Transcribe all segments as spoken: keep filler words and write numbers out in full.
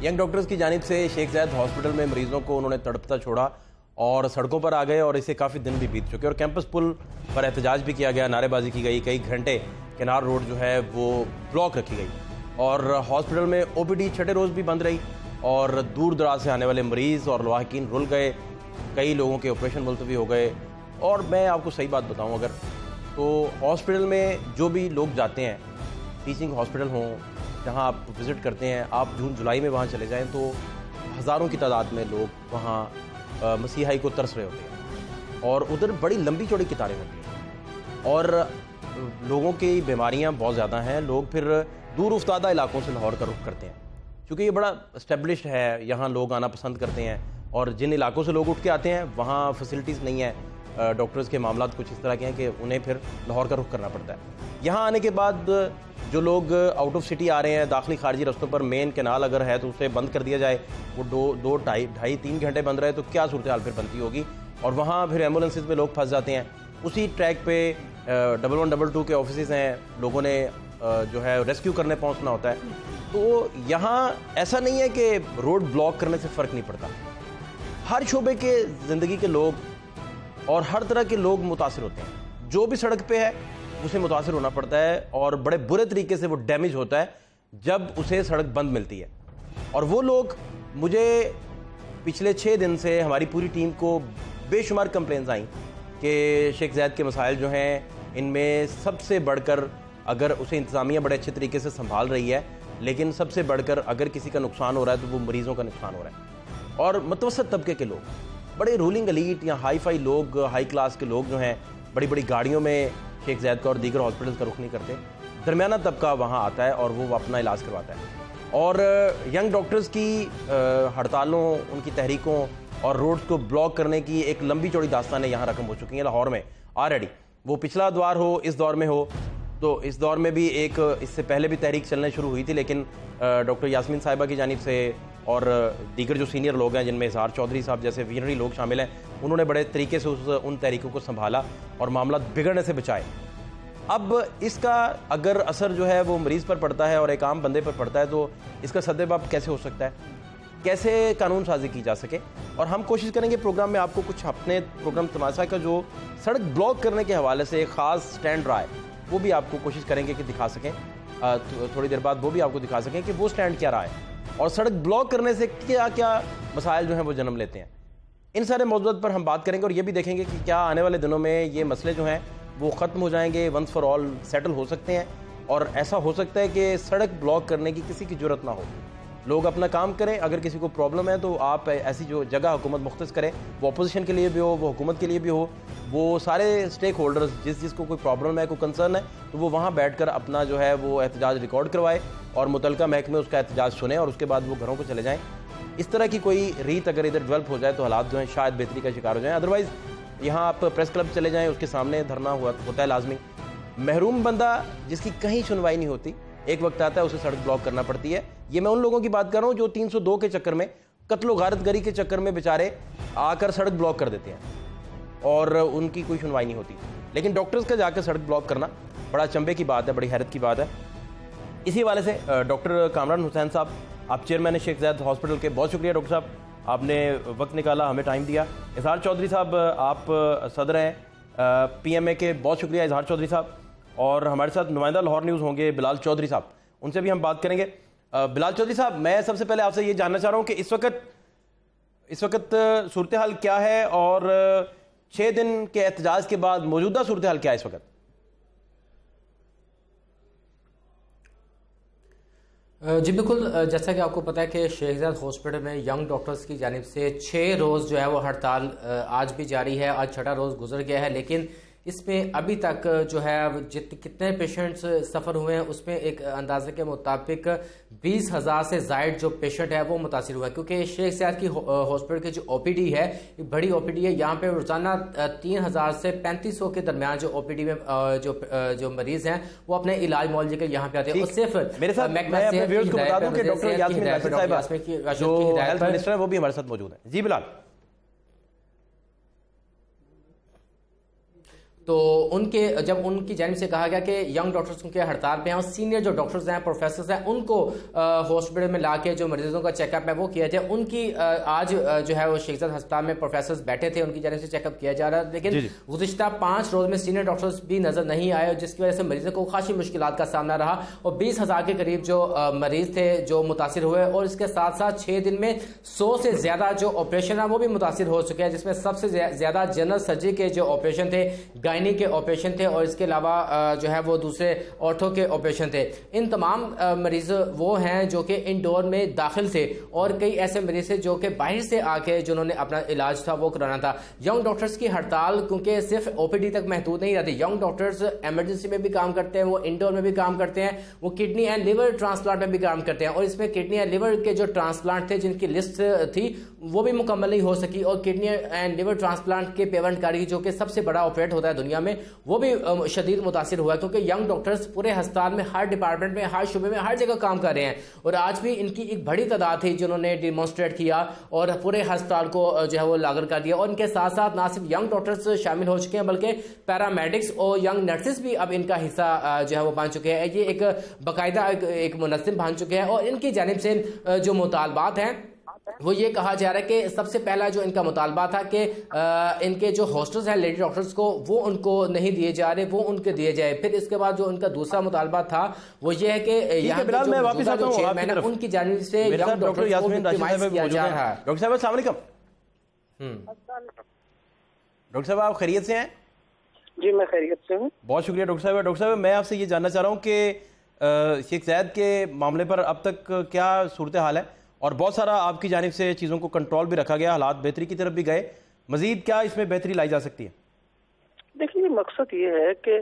Young doctors کی جانب سے شیخ زاید ہاسپٹل میں مریضوں کو انہوں نے تڑپتا چھوڑا اور سڑکوں پر آ گئے اور اسے کافی دن بھی بیت چکے اور کیمپس پل پر احتجاج بھی کیا گیا, نعرے بازی کی گئی, کئی گھنٹے کنار روڈ جو ہے وہ بلاک رکھی گئی اور ہاسپٹل میں او پی ڈی چھٹے روز بھی بند رہی اور دور دراز سے آنے والے مریض اور لواحقین رل گئے, کئی لوگوں کے آپریشن ملتوی ہو گئے. اور میں آپ کو صحیح بات بتاؤں اگر تو ہاسپٹل میں جو بھی لوگ جاتے ہیں, ٹیچنگ ہاسپٹل ہوں جہاں آپ وزٹ کرتے ہیں, آپ جون جولائی میں وہاں چلے جائیں تو ہزاروں کی تعداد میں لوگ وہاں مسیحائی کو ترس رہے ہوتے ہیں اور ادھر بڑی لمبی چوڑی قطاریں ہوتی ہیں اور لوگوں کی بیماریاں بہت زیادہ ہیں. لوگ پھر دور افتادہ علاقوں سے لاہور کا رخ کرتے ہیں کیونکہ یہ بڑا اسٹیبلشڈ ہے, یہاں لوگ آنا پسند کرتے ہیں اور جن علاقوں سے لوگ اٹھ کے آتے ہیں وہاں فیسلٹیز نہیں ہیں, ڈاکٹرز کے معاملات کچھ اس طرح کے ہیں کہ انہیں پھر لاہور کا رخ کرنا پڑتا ہے. یہاں آنے کے بعد جو لوگ آؤٹ آف سٹی آ رہے ہیں, داخلی خارجی رستوں پر مین کنال اگر ہے تو اسے بند کر دیا جائے, وہ دو دو ڈھائی ڈھائی تین گھنٹے بند رہے تو کیا صورتحال پھر بنتی ہوگی. اور وہاں پھر ایمبولینسز میں لوگ پھنس جاتے ہیں. اسی ٹریک پہ ڈبل ون ڈبل ٹو کے آفیسز ہیں, لوگوں نے جو ہے ریسکیو کرنے پہنچنا ہوتا ہے. تو یہاں ایسا نہیں ہے کہ روڈ بلاک کرنے سے فرق نہیں پڑتا, ہر شعبے کے زندگی کے لوگ اور ہر طرح کے لوگ متاثر ہوتے ہیں. جو بھی سڑک پہ ہے اسے متاثر ہونا پڑتا ہے اور بڑے برے طریقے سے وہ ڈیمیج ہوتا ہے جب اسے سڑک بند ملتی ہے. اور وہ لوگ, مجھے پچھلے چھ دن سے ہماری پوری ٹیم کو بے شمار کمپلینز آئیں کہ شیخ زاید کے مسائل جو ہیں ان میں سب سے بڑھ کر, اگر اسے انتظامیہ بڑے اچھے طریقے سے سنبھال رہی ہے, لیکن سب سے بڑھ کر اگر کسی کا نقصان ہو رہا ہے تو وہ مریضوں کا نقصان ہو رہا ہے. اور متوسط طبقے کے لوگ, بڑے رولنگ ایلیٹ یا ہائی فائی لوگ, ہائی کلاس کے لوگ جو ہیں بڑی بڑی گاڑیوں میں شیخ زاید کا اور دیگر ہاسپٹل کا رخ نہیں کرتے. درمیانہ طبقہ وہاں آتا ہے اور وہ اپنا علاج کرواتا ہے. اور ینگ ڈاکٹرز کی ہڑتالوں, ان کی تحریکوں اور روڈز کو بلاک کرنے کی ایک لمبی چوڑی داستانیں یہاں رقم ہو چکی ہیں لاہور میں آلریڈی. وہ پچھلا دور ہو, اس دور میں ہو, تو اس دور میں بھی ایک اس سے پہلے بھی تحریک چلنے شروع ہوئی تھی, لیکن ڈاکٹر یاسمین صاحبہ کی جانب سے اور دیگر جو سینئر لوگ ہیں جن میں اظہار چودھری صاحب جیسے ویژنری لوگ شامل ہیں, انہوں نے بڑے طریقے سے اس ان تحریکوں کو سنبھالا اور معاملات بگڑنے سے بچائے. اب اس کا اگر اثر جو ہے وہ مریض پر پڑتا ہے اور ایک عام بندے پر پڑتا ہے تو اس کا سدباب کیسے ہو سکتا ہے, کیسے قانون سازی کی جا سکے. اور ہم کوشش کریں گے پروگرام میں آپ کو کچھ اپنے پروگرام تماشا کا جو سڑک بلاک کرنے کے حوالے سے ایک خاص سٹینڈ رہا ہے وہ بھی آپ کو کوشش کریں گے کہ دکھا سکیں, تھوڑی دیر بعد وہ بھی آپ کو دکھا سکیں کہ وہ سٹینڈ کیا رہا ہے اور سڑک بلاک کرنے سے کیا کیا مسائل جو ہیں وہ جنم لیتے ہیں. ان سارے موضوعات پر ہم بات کریں گے اور یہ بھی دیکھیں گے کہ کیا آنے والے دنوں میں یہ مسئلے جو ہیں وہ ختم ہو جائیں گے, ونس فار آل سیٹل ہو سکتے ہیں, اور ایسا ہو سکتا ہے کہ سڑک بلاک کرنے کی کسی کی جرت نہ ہو, لوگ اپنا کام کریں. اگر کسی کو پرابلم ہے تو آپ ایسی جو جگہ حکومت مختص کرے, وہ اپوزیشن کے لیے بھی ہو, وہ حکومت کے لیے بھی ہو, وہ سارے اسٹیک ہولڈرز جس جس کو کوئی پرابلم ہے, کوئی کنسرن ہے, تو وہ وہاں بیٹھ کر اپنا جو ہے وہ احتجاج ریکارڈ کروائے اور متعلقہ محکمے اس کا احتجاج سنیں اور اس کے بعد وہ گھروں کو چلے جائیں. اس طرح کی کوئی ریت اگر ادھر ڈیولپ ہو جائے تو حالات جو ہیں شاید بہتری کا شکار ہو جائیں. ادروائز یہاں آپ پریس کلب چلے جائیں, اس کے سامنے دھرنا ہوتا ہے لازمی. محروم بندہ جس کی کہیں سنوائی نہیں ہوتی, ایک وقت آتا ہے اسے سڑک بلاک کرنا پڑتی ہے. یہ میں ان لوگوں کی بات کر رہا ہوں جو تین سو دو کے چکر میں, قتل و غارت گری کے چکر میں بیچارے آ کر سڑک بلاک کر دیتے ہیں اور ان کی کوئی سنوائی نہیں ہوتی. لیکن ڈاکٹرز کا جا کے سڑک بلاک کرنا بڑا چنبے کی بات ہے, بڑی حیرت کی بات ہے. اسی حوالے سے ڈاکٹر کامران حسین صاحب, آپ چیئرمین شیخ زاید ہاسپٹل کے, بہت شکریہ ڈاکٹر صاحب, آپ نے وقت نکالا, ہمیں ٹائم دیا. اظہار چودھری صاحب, آپ صدر ہیں پی ایم اے کے, بہت شکریہ اظہار چودھری صاحب. اور ہمارے ساتھ نمائندہ لاہور نیوز ہوں گے بلال چودھری صاحب, ان سے بھی ہم بات کریں گے. بلال چودھری صاحب, میں سب سے پہلے آپ سے یہ جاننا چاہ رہا ہوں کہ اس وقت اس وقت صورتحال کیا ہے اور چھ دن کے احتجاج کے بعد موجودہ صورتحال کیا ہے اس وقت؟ جی بالکل, جیسا کہ آپ کو پتہ ہے کہ شیخ زاید ہاسپٹل میں ینگ ڈاکٹرز کی جانب سے چھ روز جو ہے وہ ہڑتال آج بھی جاری ہے. آج چھٹا روز گزر گیا ہے, لیکن اس میں ابھی تک جو ہے جت کتنے پیشنٹس سفر ہوئے ہیں اس میں ایک اندازے کے مطابق بیس ہزار سے زائد جو پیشنٹ ہے وہ متاثر ہوا ہے, کیونکہ شیخ زاید کی ہاسپٹل کی جو او پی ڈی ہے بڑی او پی ڈی ہے. یہاں پہ روزانہ تین ہزار سے پینتیس سو کے درمیان جو او پی ڈی میں جو جو مریض ہیں وہ اپنے علاج معالجے کے یہاں پہ آتے ہیں. اور صرف میرے ساتھ میں اپنے ویورز کو بتا دوں کہ ڈاکٹر یاسمین راشد صاحبہ جو ہیلتھ منسٹر ہیں وہ بھی ہمارے ساتھ موجود ہیں. جی بلال. تو ان کے جب ان کی جانب سے کہا گیا کہ ینگ ڈاکٹرز کے ہڑتال پہ ہیں اور سینئر جو ڈاکٹرز ہیں پروفیسرز ہیں ان کو ہاسپٹل میں لا کے جو مریضوں کا چیک اپ ہے وہ کیا جائے. ان کی آج جو ہے وہ شیخ زاید ہسپتال میں پروفیسرز بیٹھے تھے, ان کی جانب سے چیک اپ کیا جا رہا ہے, لیکن گزشتہ پانچ روز میں سینئر ڈاکٹرز بھی نظر نہیں آئے, جس کی وجہ سے مریضوں کو خاصی مشکلات کا سامنا رہا اور بیس ہزار کے قریب جو مریض تھے جو متاثر ہوئے, اور اس کے ساتھ ساتھ چھ دن میں سو سے زیادہ جو آپریشن ہے وہ بھی متاثر ہو چکے ہیں, جس میں سب سے زیادہ جنرل سرجری کے جو آپریشن تھے, گائنی کے آپریشن تھے, اور اس کے علاوہ جو ہے وہ دوسرے آرتھو کے آپریشن تھے. ان تمام مریض وہ ہیں جو کہ انڈور میں داخل تھے, اور کئی ایسے مریض تھے جو کہ باہر سے آ کے جنہوں نے اپنا علاج تھا وہ کرانا تھا. ینگ ڈاکٹرز کی ہڑتال کیونکہ صرف او پی ڈی تک محدود نہیں رہتی, ینگ ڈاکٹرز ایمرجنسی میں بھی کام کرتے ہیں, وہ انڈور میں بھی کام کرتے ہیں, وہ کڈنی اینڈ لیور ٹرانسپلانٹ میں بھی کام کرتے ہیں, اور اس میں کڈنی اینڈ لیور کے جو ٹرانسپلانٹ تھے جن کی لسٹ تھی وہ بھی مکمل نہیں ہو سکی, اور کڈنی اینڈ لیور ٹرانسپلانٹ کے پیونٹ کاری جو کہ سب سے بڑا آپریٹ ہوتا ہے دنیا میں وہ بھی شدید متاثر ہوا ہے, کیونکہ ینگ ڈاکٹرز پورے ہسپتال میں ہر ڈپارٹمنٹ میں ہر شعبے میں ہر جگہ کام کر رہے ہیں, اور آج بھی ان کی ایک بڑی تعداد تھی جنہوں نے ڈیمونسٹریٹ کیا اور پورے ہسپتال کو جو ہے وہ لاغر کر دیا. اور ان کے ساتھ ساتھ نہ صرف ینگ ڈاکٹرز شامل ہو چکے ہیں بلکہ پیرامیڈکس اور ینگ نرسز بھی اب ان کا حصہ جو ہے وہ بن چکے ہیں, یہ ایک باقاعدہ ایک منظم بن چکے ہیں. اور ان کی جانب سے جو مطالبات ہیں وہ یہ کہا جا رہا ہے کہ سب سے پہلا جو ان کا مطالبہ تھا کہ ان کے جو ہاسٹلز ہیں لیڈی ڈاکٹرز کو وہ ان کو نہیں دیے جا رہے, وہ ان کے دیے جائے. پھر اس کے بعد جو ان کا دوسرا مطالبہ تھا وہ یہ ہے کہ یہاں کے جو موجودہ جو چیئرمین ہیں ان کی جانب سے ینگ ڈاکٹرز کو وکٹمائز کیا جا رہا ہے. ڈاکٹر صاحب السلام علیکم. ڈاکٹر صاحب آپ خیریت سے ہیں؟ جی میں خیریت سے ہوں. بہت شکریہ ڈاکٹر صاحب. ڈاکٹر صاحب میں آپ سے یہ جاننا چاہ رہا ہوں کہ شیخ زاید کے معاملے پر اب تک کیا صورتحال ہے, اور بہت سارا آپ کی جانب سے چیزوں کو کنٹرول بھی رکھا گیا, حالات بہتری کی طرف بھی گئے, مزید کیا اس میں بہتری لائی جا سکتی ہے؟ دیکھیے مقصد یہ ہے کہ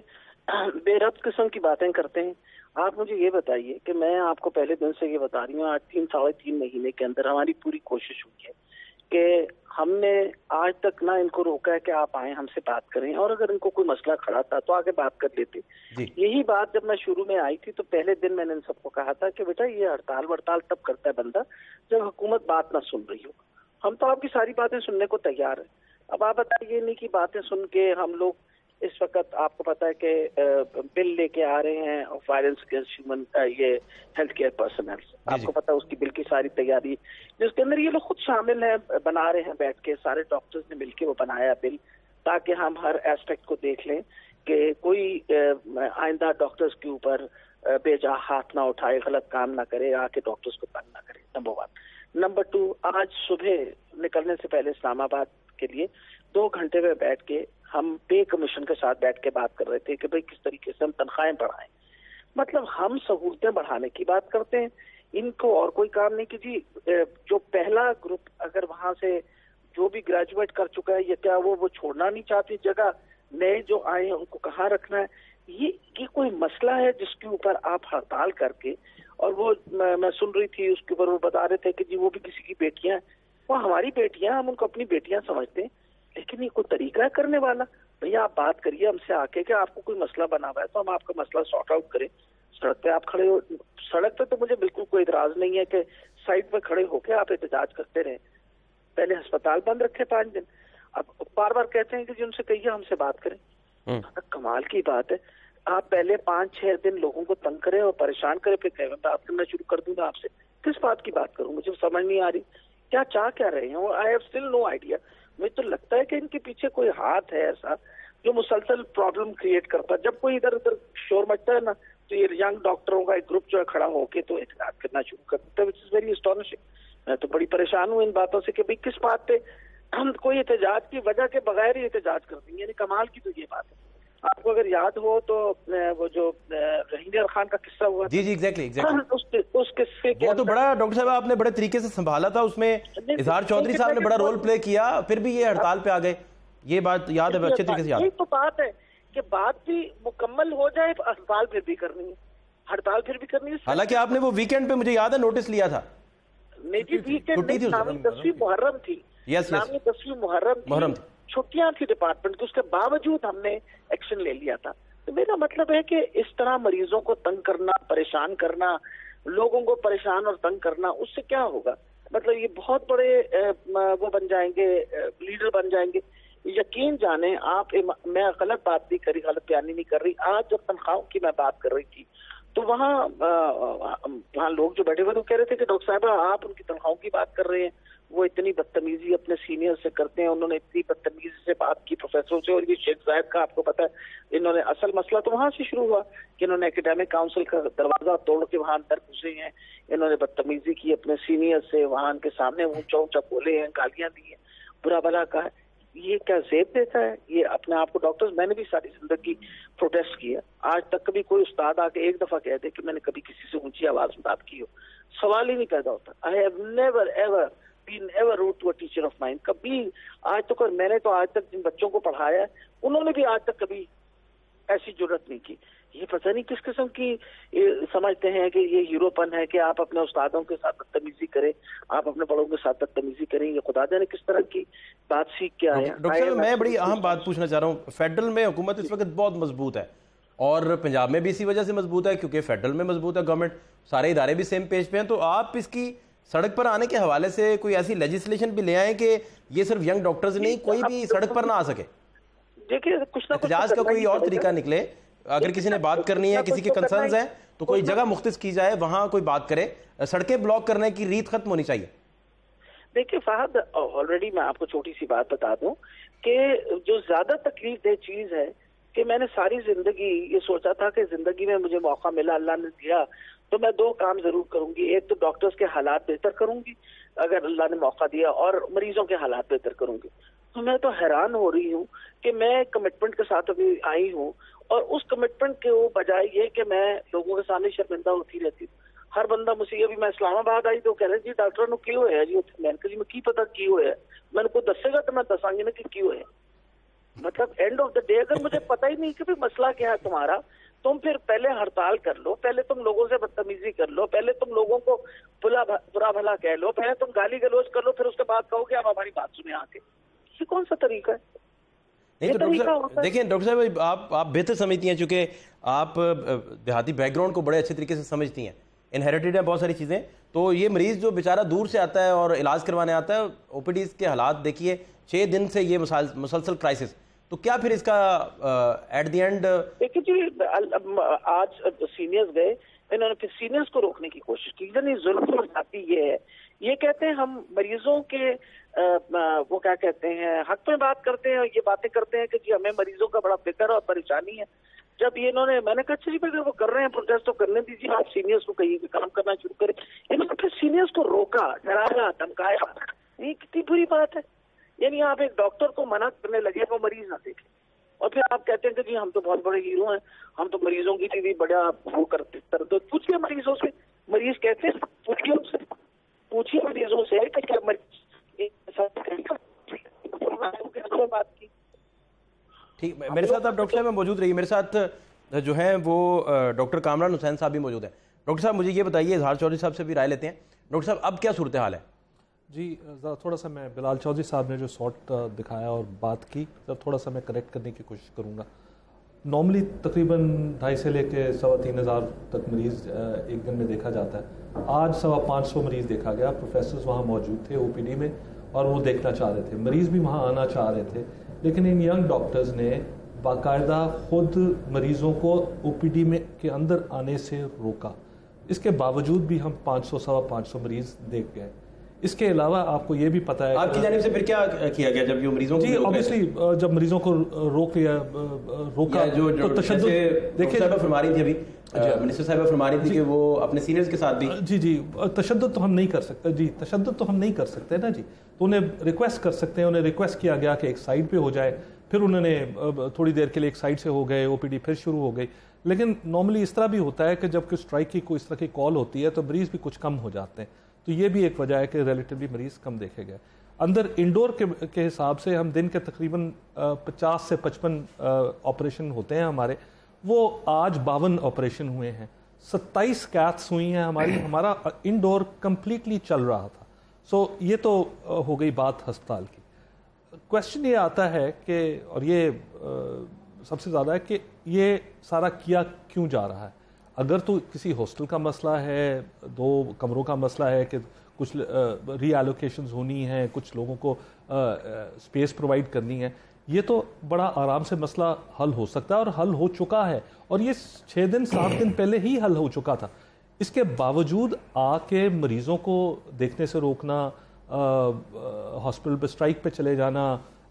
بے ربط قسم کی باتیں کرتے ہیں. آپ مجھے یہ بتائیے کہ میں آپ کو پہلے دن سے یہ بتا رہی ہوں, آج تین ساڑھے تین مہینے کے اندر ہماری پوری کوشش ہوئی ہے کہ ہم نے آج تک نہ ان کو روکا ہے کہ آپ آئیں ہم سے بات کریں, اور اگر ان کو کوئی مسئلہ کھڑا تھا تو آگے بات کر لیتے. جی. یہی بات جب میں شروع میں آئی تھی تو پہلے دن میں نے ان سب کو کہا تھا کہ بیٹا یہ ہڑتال وڑتال تب کرتا ہے بندہ جب حکومت بات نہ سن رہی ہو. ہم تو آپ کی ساری باتیں سننے کو تیار ہیں. اب آپ بتائیے نہیں کی باتیں سن کے ہم لوگ اس وقت آپ کو پتا ہے کہ بل لے کے آ رہے ہیں وائلنس اگینسٹ ہیومن یہ ہیلتھ کیئر پرسنل, آپ کو پتا ہے اس کی بل کی ساری تیاری جس کے اندر یہ لوگ خود شامل ہیں, بنا رہے ہیں بیٹھ کے, سارے ڈاکٹرز نے مل کے وہ بنایا بل تاکہ ہم ہر ایسپیکٹ کو دیکھ لیں کہ کوئی آئندہ ڈاکٹرز کے اوپر بے جا ہاتھ نہ اٹھائے, غلط کام نہ کرے, آ کے ڈاکٹرز کو تنگ نہ کرے. Number one. نمبر ٹو, آج صبح نکلنے سے پہلے اسلام آباد کے لیے دو گھنٹے میں بیٹھ کے ہم پے کمیشن کے ساتھ بیٹھ کے بات کر رہے تھے کہ بھئی کس طریقے سے ہم تنخواہیں بڑھائیں. مطلب ہم سہولتیں بڑھانے کی بات کرتے ہیں, ان کو اور کوئی کام نہیں کہ جی جو پہلا گروپ اگر وہاں سے جو بھی گریجویٹ کر چکا ہے یہ کیا وہ وہ چھوڑنا نہیں چاہتی جگہ, نئے جو آئے ہیں ان کو کہاں رکھنا ہے. یہ یہ کوئی مسئلہ ہے جس کے اوپر آپ ہڑتال کر کے, اور وہ میں سن رہی تھی اس کے اوپر وہ بتا رہے تھے کہ جی وہ بھی کسی کی بیٹیاں ہیں, وہ ہماری بیٹیاں, ہم ان کو اپنی بیٹیاں سمجھتے ہیں, لیکن یہ کوئی طریقہ ہے کرنے والا. بھیا آپ بات کریے ہم سے آ کے کہ آپ کو کوئی مسئلہ بنا ہوا ہے تو ہم آپ کا مسئلہ سارٹ آؤٹ کریں. سڑک پہ آپ کھڑے ہو, سڑک پہ تو مجھے بالکل کوئی اعتراض نہیں ہے کہ سائڈ پہ کھڑے ہو کے آپ احتجاج کرتے رہیں. پہلے ہسپتال بند رکھے پانچ دن, اب بار بار کہتے ہیں کہ جی ان سے کہیے ہم سے بات کریں. کمال کی بات ہے, آپ پہلے پانچ چھ دن لوگوں کو تنگ کریں اور پریشان کریں, پھر کہ میں بات کرنا شروع کر دوں گا آپ سے. کس بات کی بات کروں, مجھے سمجھ نہیں آ رہی کیا چاہ کیا رہے ہیں. I have still no idea. مجھے تو لگتا ہے کہ ان کے پیچھے کوئی ہاتھ ہے ایسا جو مسلسل پرابلم کریٹ کرتا ہے. جب کوئی ادھر ادھر شور مچتا ہے نا تو یہ ینگ ڈاکٹروں کا ایک گروپ جو ہے کھڑا ہو کے تو احتجاج کرنا شروع کر دیتا ہے, وچ از ویری اسٹانشنگ. میں تو بڑی پریشان ہوں ان باتوں سے کہ بھئی کس بات پہ ہم کوئی احتجاج کی وجہ کے بغیر ہی احتجاج کر دیں گے. یعنی کمال کی تو یہ بات ہے. آپ کو اگر یاد ہو تو وہ جو رحیم خان کا قصہ ہوا, جی جی ایگزیکٹلی ایگزیکٹلی اس قصے کے وہ تو بڑا ڈاکٹر صاحب آپ نے بڑے طریقے سے سنبھالا تھا, اس میں اظہار چودھری صاحب نے بڑا رول پلے کیا, پھر بھی یہ ہڑتال پہ آ گئے. یہ بات یاد ہے, اچھے طریقے سے یاد ہے. یہی تو بات ہے کہ بات بھی مکمل ہو جائے, ہڑتال پھر بھی کرنی ہے, ہڑتال پھر بھی کرنی ہے. حالانکہ آپ نے وہ ویکینڈ پہ مجھے یاد ہے نوٹس لیا تھا. نہیں جی ویکینڈ نہیں, نامی دسویں محرم تھی, نامی دسویں محرم تھی, چھٹیاں تھی ڈپارٹمنٹ کی, اس کے باوجود ہم نے ایکشن لے لیا تھا. تو میرا مطلب ہے کہ اس طرح مریضوں کو تنگ کرنا, پریشان کرنا, لوگوں کو پریشان اور تنگ کرنا, اس سے کیا ہوگا. مطلب یہ بہت بڑے وہ بن جائیں گے, لیڈر بن جائیں گے. یقین جانیں آپ، میں غلط بات نہیں کری، غلط بیانی نہیں کر رہی. آج جب تنخواہوں کی میں بات کر رہی تھی تو وہاں وہاں لوگ جو بیٹھے ہوئے وہ کہہ رہے تھے کہ ڈاکٹر صاحبہ آپ ان کی تنخواہوں کی بات کر رہے ہیں، وہ اتنی بدتمیزی اپنے سینئر سے کرتے ہیں، انہوں نے اتنی بدتمیزی سے بات کی پروفیسروں سے. اور یہ شیخ زاہد کا آپ کو پتا ہے انہوں نے اصل مسئلہ تو وہاں سے شروع ہوا کہ انہوں نے اکیڈیمک کاؤنسل کا دروازہ توڑ کے وہاں اندر گھسے ہیں، انہوں نے بدتمیزی کی اپنے سینئر سے، وہاں ان کے سامنے اونچا اونچا بولے ہیں، گالیاں دی ہیں، برا بھلا کہا. یہ کیا زیب دیتا ہے یہ اپنے آپ کو؟ ڈاکٹرز میں نے بھی ساری زندگی پروٹیسٹ کیا، آج تک کبھی کوئی استاد آ کے ایک دفعہ کہہ دے کہ میں نے کبھی کسی سے اونچی آواز میں بات کی ہو، سوال ہی نہیں پیدا ہوتا. I have never ever been ever rude to a teacher of mine. کبھی آج تک، اور میں نے تو آج تک جن بچوں کو پڑھایا ہے انہوں نے بھی آج تک کبھی ایسی جرات نہیں کی. یہ پتہ نہیں کس قسم کی سمجھتے ہیں کہ یہ ہیرو پن ہے کہ آپ اپنے استادوں کے ساتھ بدتمیزی کریں، آپ اپنے بڑوں کے ساتھ بدتمیزی کریں. یہ خدا جانے کس طرح کی بات سیکھ کے آئے ہیں. ڈاکٹر صاحب میں بڑی اہم بات پوچھنا چاہ رہا ہوں. فیڈرل میں حکومت اس وقت بہت مضبوط ہے اور پنجاب میں بھی اسی وجہ سے مضبوط ہے کیونکہ فیڈرل میں مضبوط ہے گورنمنٹ، سارے ادارے بھی سیم پیج پہ ہیں. تو آپ اس کی سڑک پر آنے کے حوالے سے کوئی ایسی لیجسلیشن بھی لے آئیں کہ یہ صرف ینگ ڈاکٹرز نہیں، کوئی بھی سڑک پر نہ آ سکے. دیکھیے کچھ نہ کچھ احتجاج کا کوئی اور طریقہ نکلے. اگر کسی نے بات کرنی ہے، کسی کے کنسرنز ہیں تو کوئی جگہ مختص کی جائے، وہاں کوئی بات کرے. سڑکیں بلاک کرنے کی ریت ختم ہونی چاہیے. دیکھیے فہد، آلریڈی میں آپ کو چھوٹی سی بات بتا دوں کہ جو زیادہ تکلیف دہ چیز ہے کہ میں نے ساری زندگی یہ سوچا تھا کہ زندگی میں مجھے موقع ملا، اللہ نے دیا تو میں دو کام ضرور کروں گی. ایک تو ڈاکٹرز کے حالات بہتر کروں گی اگر اللہ نے موقع دیا، اور مریضوں کے حالات بہتر کروں گی. تو میں تو حیران ہو رہی ہوں کہ میں کمٹمنٹ کے ساتھ ابھی آئی ہوں اور اس کمٹمنٹ کے وہ بجائے یہ کہ میں لوگوں کے سامنے شرمندہ ہوتی رہتی ہوں. ہر بندہ مجھ سے، ابھی میں اسلام آباد آئی تو کہہ رہے جی ڈاکٹر نے کی ہوئے ہے جی، میں نے کہا جی میں کی پتا کی ہوئے ہے، میں نے کوئی دسے گا تو میں دساں گی نا کہ کی ہوئے ہے. مطلب اینڈ آف دا ڈے اگر مجھے پتہ ہی نہیں کہ بھی مسئلہ کیا ہے تمہارا، تم پھر پہلے ہڑتال کر لو، پہلے تم لوگوں سے بدتمیزی کر لو، پہلے تم لوگوں کو برا برا بھلا کہہ لو، پہلے تم گالی گلوچ کر لو، پھر اس کے بعد کہو کہ آپ ہماری بات سنیں آ کے. یہ کون سا طریقہ ہے؟ نہیں تو ڈاکٹر صاحب دیکھیں، ڈاکٹر صاحب آپ آپ بہتر سمجھتی ہیں چونکہ آپ دیہاتی بیک گراؤنڈ کو بڑے اچھے طریقے سے سمجھتی ہیں، انہیریٹڈ ہیں بہت ساری چیزیں. تو یہ مریض جو بیچارہ دور سے آتا ہے اور علاج کروانے آتا ہے، او پی ڈیز کے حالات دیکھیے، چھ دن سے یہ مسلسل کرائسس، تو کیا پھر اس کا ایٹ دی اینڈ؟ دیکھیے جی آج سینئرز گئے، انہوں نے پھر سینئرز کو روکنے کی کوشش کی. یعنی ظلم اور زیادتی یہ ہے، یہ کہتے ہیں ہم مریضوں کے وہ کیا کہتے ہیں حق میں بات کرتے ہیں، یہ باتیں کرتے ہیں کہ جی ہمیں مریضوں کا بڑا فکر اور پریشانی ہے. جب یہ انہوں نے، میں نے کہا اچھا جی پھر وہ کر رہے ہیں پروٹیسٹ تو کرنے دیجیے، آپ سینئرز کو کہیں کام کرنا شروع کریں. انہوں نے پھر سینئرز کو روکا، ڈرایا، دھمکایا. یہ کتنی بری بات ہے. یعنی آپ ایک ڈاکٹر کو منع کرنے لگے وہ مریض نہ دیکھے، اور پھر آپ کہتے ہیں کہ جی ہم تو بہت بڑے ہیرو ہیں، ہم تو مریضوں کی بھی بڑا وہ کرتے. پوچھیے مریضوں سے، مریض کہتے ہیں پوچھیے ان سے، پوچھیے مریضوں سے کہ کیا مریض بات کی. ٹھیک، میرے ساتھ آپ ڈاکٹر صاحب میں موجود رہیے. میرے ساتھ جو ہیں وہ ڈاکٹر کامران حسین صاحب بھی موجود ہیں. ڈاکٹر صاحب مجھے یہ بتائیے، اظہار چودھری صاحب سے بھی رائے لیتے ہیں. ڈاکٹر صاحب اب کیا صورتحال ہے؟ جی تھوڑا سا میں بلال چودھری صاحب نے جو سارٹ دکھایا اور بات کی، تھوڑا سا میں کریکٹ کرنے کی کوشش کروں گا. نارملی تقریباً ڈھائی سے لے کے سوا تین ہزار تک مریض ایک دن میں دیکھا جاتا ہے. آج سوا پانچ سو مریض دیکھا گیا. پروفیسرز وہاں موجود تھے او پی ڈی میں اور وہ دیکھنا چاہ رہے تھے، مریض بھی وہاں آنا چاہ رہے تھے، لیکن ان ینگ ڈاکٹرز نے باقاعدہ خود مریضوں کو او پی ڈی میں کے اندر آنے سے روکا. اس کے باوجود بھی ہم پانچ سو سوا پانچ سو مریض دیکھ گئے. اس کے علاوہ آپ کو یہ بھی پتا ہے آپ کی جانب سے پھر کیا کیا گیا جب یہ مریضوں کو؟ جی اوبیسلی جب مریضوں کو روک لیا، روکا تو تشدد. دیکھیے صاحبہ فرما رہی تھی ابھی، منسٹر صاحبہ فرما رہی تھی کہ وہ اپنے سینئرز کے ساتھ بھی، جی جی تشدد تو ہم نہیں کر سکتے. جی تشدد تو ہم نہیں کر سکتے نا جی. تو انہیں ریکویسٹ کر سکتے ہیں، انہیں ریکویسٹ کیا گیا کہ ایک سائڈ پہ ہو جائے. پھر انہوں نے تھوڑی دیر کے لیے ایک سائڈ سے ہو گئے، او پی ڈی پھر شروع ہو گئی. لیکن نارملی اس طرح بھی ہوتا ہے کہ جب کہ اسٹرائک کی کوئی اس طرح کی کال ہوتی ہے تو مریض بھی کچھ کم ہو جاتے ہیں. تو یہ بھی ایک وجہ ہے کہ ریلیٹیولی مریض کم دیکھے گئے. اندر انڈور کے حساب سے ہم دن کے تقریباً پچاس سے پچپن آپریشن ہوتے ہیں ہمارے. وہ آج باون آپریشن ہوئے ہیں، ستائیس کیتھس ہوئی ہیں ہماری. ہمارا انڈور کمپلیٹلی چل رہا تھا. سو یہ تو ہو گئی بات ہسپتال کی. کویشچن یہ آتا ہے کہ، اور یہ سب سے زیادہ ہے کہ یہ سارا کیا کیوں جا رہا ہے. اگر تو کسی ہاسٹل کا مسئلہ ہے، دو کمروں کا مسئلہ ہے کہ کچھ ری ایلوکیشنز ہونی ہیں، کچھ لوگوں کو اسپیس پرووائڈ کرنی ہے، یہ تو بڑا آرام سے مسئلہ حل ہو سکتا ہے اور حل ہو چکا ہے، اور یہ چھ دن سات دن پہلے ہی حل ہو چکا تھا. اس کے باوجود آ کے مریضوں کو دیکھنے سے روکنا، ہاسپٹل پہ اسٹرائک پہ چلے جانا،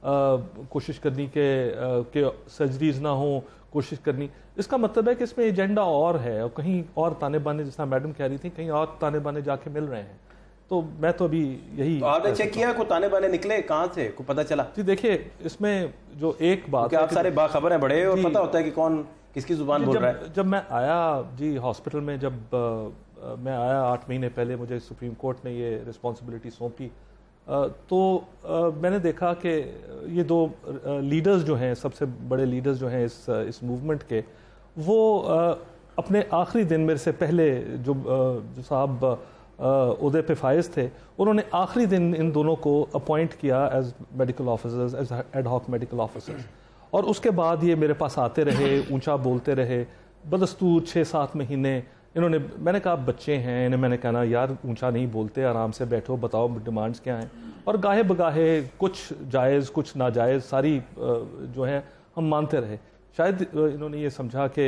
کوشش کرنی کہ کہ سرجریز نہ ہوں، کوشش کرنی، اس کا مطلب ہے کہ اس میں ایجنڈا اور ہے، اور کہیں اور تانے بانے، جس طرح میڈم کہہ رہی تھی، کہیں اور تانے بانے جا کے مل رہے ہیں. تو میں تو ابھی یہی تو آپ نے چیک کیا کو تانے بانے نکلے کہاں سے، کو پتہ چلا؟ جی دیکھیں، اس میں جو ایک بات کہ آپ سارے باخبر ہیں بڑے، اور پتہ ہوتا ہے کہ کون کس کی زبان بول رہا ہے. جب میں آیا جی ہاسپٹل میں، جب میں آیا آٹھ مہینے پہلے، مجھے سپریم کورٹ نے یہ رسپانسبلٹی سونپی، تو میں نے دیکھا کہ یہ دو لیڈرز جو ہیں، سب سے بڑے لیڈرز جو ہیں اس اس موومنٹ کے، وہ اپنے آخری دن میرے سے پہلے جو جو صاحب عہدے پہ فائز تھے، انہوں نے آخری دن ان دونوں کو اپوائنٹ کیا as medical officers, as ad hoc medical officers, اور اس کے بعد یہ میرے پاس آتے رہے، اونچا بولتے رہے بدستور چھ سات مہینے. انہوں نے، میں نے کہا بچے ہیں، انہیں میں نے کہنا یار اونچا نہیں بولتے، آرام سے بیٹھو، بتاؤ ڈیمانڈز کیا ہیں، اور گاہے بگاہے کچھ جائز کچھ ناجائز ساری جو ہیں ہم مانتے رہے. شاید انہوں نے یہ سمجھا کہ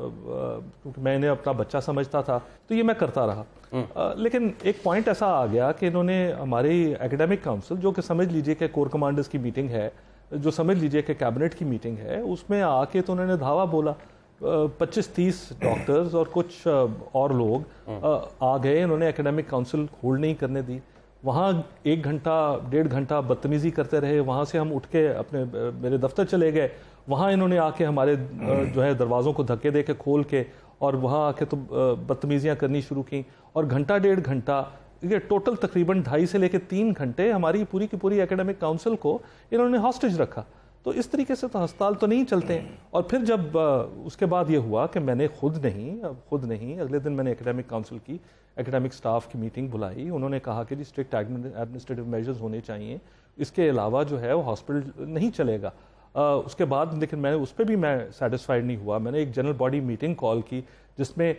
کیونکہ میں انہیں اپنا بچہ سمجھتا تھا تو یہ میں کرتا رہا. لیکن ایک پوائنٹ ایسا آ گیا کہ انہوں نے ہماری ایکیڈیمک کاؤنسل، جو کہ سمجھ لیجئے کہ کور کمانڈرز کی میٹنگ ہے، جو سمجھ لیجئے کہ کیبنٹ کی میٹنگ ہے، اس میں آ کے تو انہوں نے دھاوا بولا. پچیس تیس ڈاکٹرز اور کچھ اور لوگ آ گئے، انہوں نے ایکیڈیمک کاؤنسل ہولڈ نہیں کرنے دی. وہاں ایک گھنٹہ ڈیڑھ گھنٹہ بدتمیزی کرتے رہے. وہاں سے ہم اٹھ کے اپنے میرے دفتر چلے گئے، وہاں انہوں نے آ کے ہمارے جو ہے دروازوں کو دھکے دے کے کھول کے، اور وہاں آ کے تو بدتمیزیاں کرنی شروع کیں. اور گھنٹہ ڈیڑھ گھنٹہ، یہ ٹوٹل تقریباً ڈھائی سے لے کے تین گھنٹے ہماری پوری کی پوری ایکیڈیمک کاؤنسل کو انہوں نے ہاسٹیج رکھا. تو اس طریقے سے تو ہسپتال تو نہیں چلتے ہیں. اور پھر جب اس کے بعد یہ ہوا کہ میں نے خود نہیں خود نہیں اگلے دن میں نے ایکیڈیمک کاؤنسل کی ایکیڈیمک سٹاف کی میٹنگ بلائی. انہوں نے کہا کہ جی اسٹرکٹ ایڈمنسٹریٹو میجرز ہونے چاہیے، اس کے علاوہ جو ہے وہ ہاسپٹل نہیں چلے گا. اس کے بعد لیکن میں اس پہ بھی میں سیٹسفائیڈ نہیں ہوا. میں نے ایک جنرل باڈی میٹنگ کال کی جس میں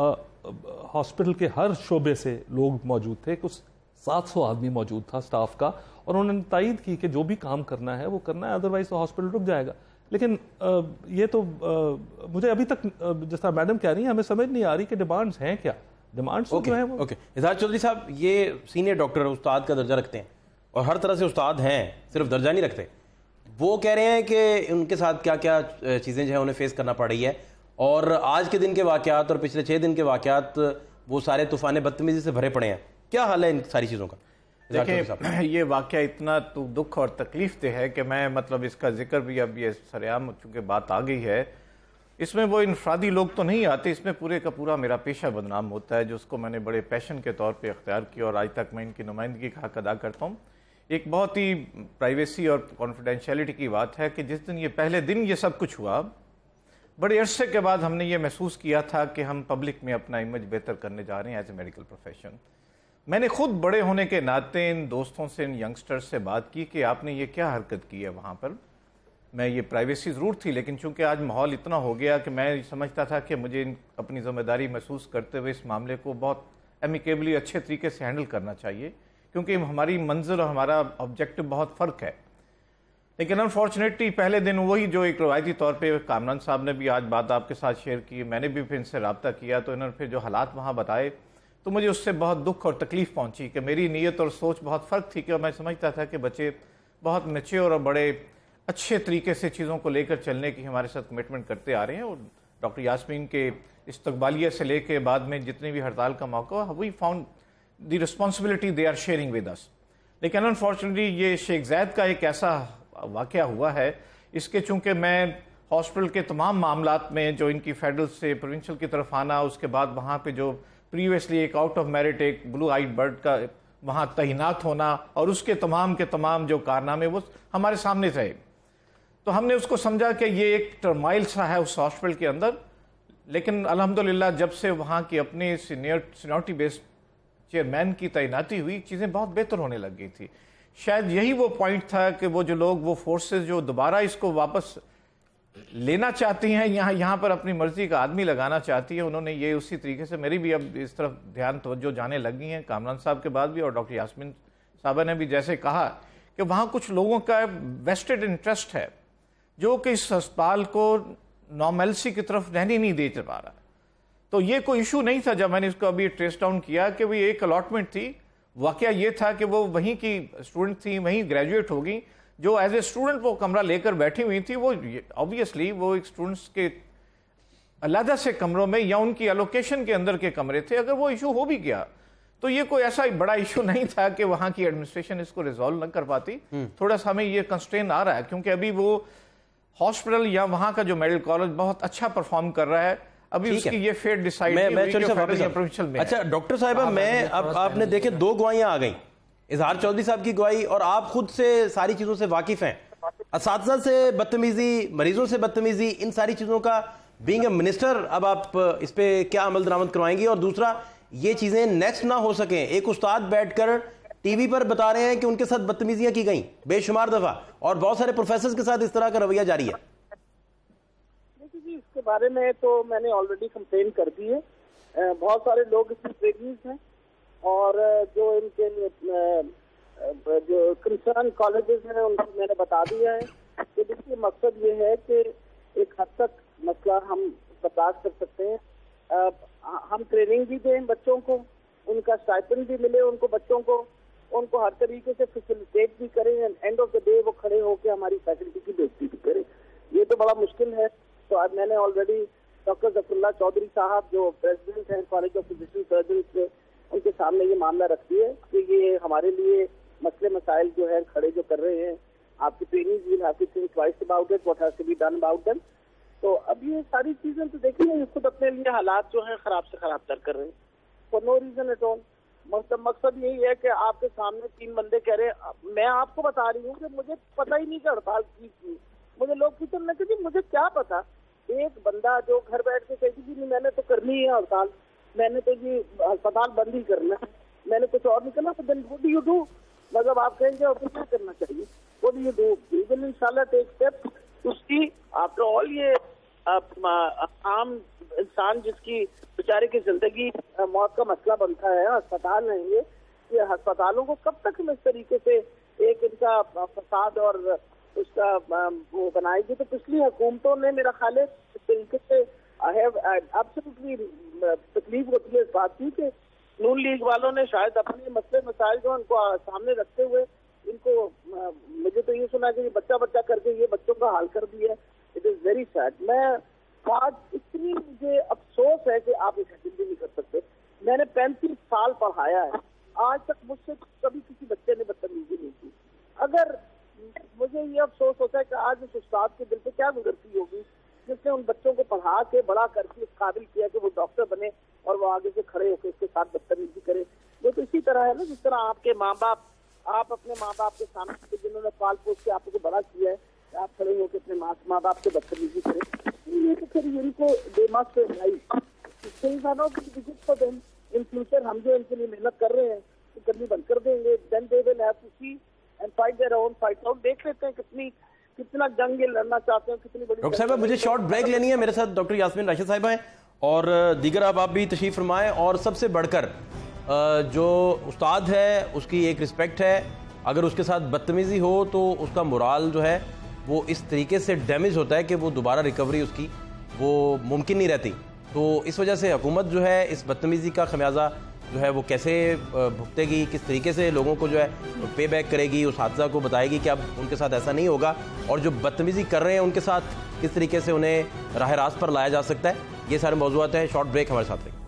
ہاسپٹل کے ہر شعبے سے لوگ موجود تھے، کچھ سات سو آدمی موجود تھا اسٹاف کا، اور انہوں نے تائید کی کہ جو بھی کام کرنا ہے وہ کرنا ہے، ادروائز تو ہاسپٹل رک جائے گا. لیکن یہ تو مجھے ابھی تک جس طرح میڈم کہہ رہی ہیں ہمیں سمجھ نہیں آ رہی کہ ڈیمانڈز ہیں کیا. ڈیمانڈز جو ہیں وہ اوکے. اظہار چودھری صاحب، یہ سینئر ڈاکٹر استاد کا درجہ رکھتے ہیں اور ہر طرح سے استاد ہیں، صرف درجہ نہیں رکھتے. وہ کہہ رہے ہیں کہ ان کے ساتھ کیا کیا چیزیں جو ہیں انہیں فیس کرنا پڑ رہی ہے، اور آج کے دن کے واقعات اور پچھلے چھ دن کے واقعات وہ سارے طوفان بدتمیزی سے بھرے پڑے ہیں. کیا حال ہے ان ساری چیزوں کا؟ دیکھیں، یہ واقعہ اتنا تو دکھ اور تکلیف دہ ہے کہ میں مطلب اس کا ذکر بھی اب یہ سرعام چونکہ بات آ گئی ہے، اس میں وہ انفرادی لوگ تو نہیں آتے، اس میں پورے کا پورا میرا پیشہ بدنام ہوتا ہے، جو اس کو میں نے بڑے پیشن کے طور پہ اختیار کیا اور آج تک میں ان کی نمائندگی کا حق ادا کرتا ہوں. ایک بہت ہی پرائیویسی اور کانفیڈینشیلٹی کی بات ہے کہ جس دن یہ پہلے دن یہ سب کچھ ہوا، بڑے عرصے کے بعد ہم نے یہ محسوس کیا تھا کہ ہم پبلک میں اپنا امیج بہتر کرنے جا رہے ہیں ایز اے میڈیکل پروفیشن. میں نے خود بڑے ہونے کے ناطے ان دوستوں سے، ان ینگسٹر سے بات کی کہ آپ نے یہ کیا حرکت کی ہے وہاں پر. میں یہ پرائیویسی ضرور تھی، لیکن چونکہ آج ماحول اتنا ہو گیا کہ میں سمجھتا تھا کہ مجھے اپنی ذمہ داری محسوس کرتے ہوئے اس معاملے کو بہت امیکیبلی اچھے طریقے سے ہینڈل کرنا چاہیے، کیونکہ ہماری منزل اور ہمارا آبجیکٹو بہت فرق ہے. لیکن انفارچونیٹلی پہلے دن وہی جو ایک روایتی طور پہ کامران صاحب نے بھی آج بات آپ کے ساتھ شیئر کی، میں نے بھی پھر ان سے رابطہ کیا، تو انہوں نے پھر جو حالات وہاں بتائے تو مجھے اس سے بہت دکھ اور تکلیف پہنچی کہ میری نیت اور سوچ بہت فرق تھی. کہ میں سمجھتا تھا کہ بچے بہت میچیور اور بڑے اچھے طریقے سے چیزوں کو لے کر چلنے کی ہمارے ساتھ کمٹمنٹ کرتے آ رہے ہیں، اور ڈاکٹر یاسمین کے استقبالیہ سے لے کے بعد میں جتنی بھی ہڑتال کا موقع، we found the responsibility they are sharing with us. لیکن انفارچونیٹلی یہ شیخ زید کا ایک ایسا واقعہ ہوا ہے، اس کے چونکہ میں ہاسپٹل کے تمام معاملات میں جو ان کی فیڈرل سے پروونشل کی طرف آنا، اس کے بعد وہاں پہ جو پریویسلی ایک آؤٹ آف میرٹ ایک بلو آئیڈ برڈ کا وہاں تعینات ہونا، اور اس کے تمام کے تمام جو کارنامے وہ ہمارے سامنے تھے، تو ہم نے اس کو سمجھا کہ یہ ایک ٹرمائل سا ہے اس ہاسپٹل کے اندر. لیکن الحمدللہ جب سے وہاں کی اپنی سینئر سینیورٹی بیس چیئرمین کی تعیناتی ہوئی، چیزیں بہت بہتر ہونے لگ گئی تھی. شاید یہی وہ پوائنٹ تھا کہ وہ جو لوگ، وہ فورسز جو دوبارہ اس کو واپس لینا چاہتی ہیں، یہاں یہاں پر اپنی مرضی کا آدمی لگانا چاہتی ہے، انہوں نے یہ اسی طریقے سے میری بھی اب اس طرف دھیان توجہ جانے لگی ہیں کامران صاحب کے بعد بھی، اور ڈاکٹر یاسمین صاحبہ نے بھی جیسے کہا کہ وہاں کچھ لوگوں کا ویسٹڈ انٹرسٹ ہے جو کہ اس ہسپتال کو نارملسی کی طرف رہنی نہیں دے پا رہا. تو یہ کوئی ایشو نہیں تھا جب میں نے اس کو ابھی ٹریس ڈاؤن کیا کہ وہ ایک الاٹمنٹ تھی. واقعہ یہ تھا کہ وہ وہیں کی اسٹوڈنٹ تھی, وہیں گریجویٹ ہوگی, جو ایز اے اسٹوڈنٹ وہ کمرہ لے کر بیٹھی ہوئی تھی. وہ آبویسلی وہ ایک اسٹوڈنٹس کے علیحدہ سے کمروں میں یا ان کی الوکیشن کے اندر کے کمرے تھے. اگر وہ ایشو ہو بھی گیا تو یہ کوئی ایسا بڑا ایشو نہیں تھا کہ وہاں کی ایڈمنسٹریشن اس کو ریزالو نہ کر پاتی. تھوڑا سا ہمیں یہ کنسٹرین آ رہا ہے کیونکہ ابھی وہ ہاسپٹل یا وہاں کا جو میڈیکل کالج بہت اچھا پرفارم کر رہا ہے. ابھی اس کی یہ فیٹ ڈیسائیڈ میں اچھا ڈاکٹر صاحبہ, میں اب آپ نے دیکھے دو گواہیاں آ گئیں, اظہار چودھری صاحب کی گواہی, اور آپ خود سے ساری چیزوں سے واقف ہیں. اساتذہ سے بدتمیزی, مریضوں سے بدتمیزی, ان ساری چیزوں کا بینگ اے منسٹر اب آپ اس پہ کیا عمل درآمد کروائیں گی؟ اور دوسرا, یہ چیزیں نیکسٹ نہ ہو سکیں. ایک استاد بیٹھ کر ٹی وی پر بتا رہے ہیں کہ ان کے ساتھ بدتمیزیاں کی گئیں بے شمار دفعہ, اور بہت سارے پروفیسرز کے ساتھ اس طرح کا رویہ جاری ہے. اس کے بارے میں تو میں نے آلریڈی کمپلین کر دی ہے. بہت سارے لوگ اس میں ٹرینیز ہیں, اور جو ان کے جو کنسرن کالجز ہیں ان کو میں نے بتا دیا ہے کہ دیکھیے مقصد یہ ہے کہ ایک حد تک مسئلہ ہم برداشت کر سکتے ہیں. ہم ٹریننگ بھی دیں بچوں کو, ان کا اسٹائپنڈ بھی ملے ان کو, بچوں کو ان کو ہر طریقے سے فیسیلیٹیٹ بھی کریں, اینڈ آف دا ڈے وہ کھڑے ہو کے ہماری فیکلٹی کی بےزتی بھی کریں. یہ تو بڑا مشکل ہے. تو آج میں نے آلریڈی ڈاکٹر ظفر اللہ چودھری صاحب جو پریزیڈنٹ ہیں کالج آف فزیشین سرجنز کے, ان کے سامنے یہ معاملہ رکھتی ہے کہ یہ ہمارے لیے مسئلے مسائل جو ہے کھڑے جو کر رہے ہیں. آپ کی training we'll have to think twice about it, what has to be done about them. تو اب یہ ساری چیزیں تو دیکھیں گے خود اپنے لیے حالات جو ہیں خراب سے خراب تر کر رہے ہیں for no reason at all. مقصد یہی ہے کہ آپ کے سامنے تین بندے کہہ رہے ہیں, میں آپ کو بتا رہی ہوں کہ مجھے پتہ ہی نہیں کہ ہڑتال کی تھی. مجھے لوگ پوچھتے ہیں کہ جی مجھے کیا پتا. ایک بندہ جو گھر بیٹھ کے کہتی تھی میں نے تو کرنی ہے ہڑتال, میں نے تو جی ہسپتال بند ہی کرنا ہے, میں نے کچھ اور نہیں کرنا. تو then what do you do? مطلب آپ کہیں گے اور کیا کرنا چاہیے؟ What do you do? We will انشاءاللہ ٹیک اسٹیپ. اس کی آفٹر آل یہ عام انسان جس کی بیچارے کی زندگی موت کا مسئلہ بنتا ہے, ہسپتال ہیں یہ, کہ ہسپتالوں کو کب تک ہم اس طریقے سے ایک ان کا فساد اور اس کا وہ بنائے گی. تو پچھلی حکومتوں نے میرا خیال ہے اس طریقے سے تکلیف ہوتی ہے اس بات کی کہ نون لیگ والوں نے شاید اپنے مسئلے مسائل جو ان کو سامنے رکھتے ہوئے ان کو, مجھے تو یہ سنا کہ یہ بچہ بچہ کر کے یہ بچوں کا حال کر دیا ہے. It is very sad. میں آج اتنی مجھے افسوس ہے کہ آپ اسے ہینڈل نہیں کر سکتے. میں نے پینتیس سال پڑھایا ہے, آج تک مجھ سے کبھی کسی بچے نے بدتمیزی نہیں کی. اگر مجھے یہ افسوس ہوتا ہے کہ آج اس استاد کے دل پہ کیا گزرتی ہوگی جس نے ان بچوں کو پڑھا کے بڑا کر کے اس قابل کیا کہ وہ ڈاکٹر بنے اور وہ آگے سے کھڑے ہو کے اس کے ساتھ بدتمیزی کرے. وہ تو اسی طرح ہے نا جس طرح آپ کے ماں باپ, آپ اپنے ماں باپ کے سامنے جنہوں نے پال پوس کے آپ کو بڑا کیا ہے, آپ کھڑے ہو کے اپنے ماں ماں باپ سے بدتمیزی کریں. یہ تو پھر ان کو دے مسٹ ان فیوچر ہم جو ان کے لیے محنت کر رہے ہیں تو کرنی بند کر دیں گے. Then they will have to see and fight their own fight out. دیکھ لیتے ہیں کتنی کتنا جنگ یہ لڑنا چاہتے ہیں, کتنی بڑی. ڈاکٹر صاحبہ مجھے شارٹ بریک لینی ہے, میرے ساتھ ڈاکٹر یاسمین راشد صاحبہ ہیں اور دیگر آپ آپ بھی تشریف فرمائیں. اور سب سے بڑھ کر جو استاد ہے اس کی ایک رسپیکٹ ہے, اگر اس کے ساتھ بدتمیزی ہو تو اس کا مورال جو ہے وہ اس طریقے سے ڈیمیج ہوتا ہے کہ وہ دوبارہ ریکوری اس کی وہ ممکن نہیں رہتی. تو اس وجہ سے حکومت جو ہے اس بدتمیزی کا خمیازہ جو ہے وہ کیسے بھگتے گی, کس طریقے سے لوگوں کو جو ہے پے بیک کرے گی, اس حادثہ کو بتائے گی کہ اب ان کے ساتھ ایسا نہیں ہوگا, اور جو بدتمیزی کر رہے ہیں ان کے ساتھ کس طریقے سے انہیں راہ راست پر لایا جا سکتا ہے. یہ سارے موضوعات ہیں. شارٹ بریک ہمارے ساتھ رہیں.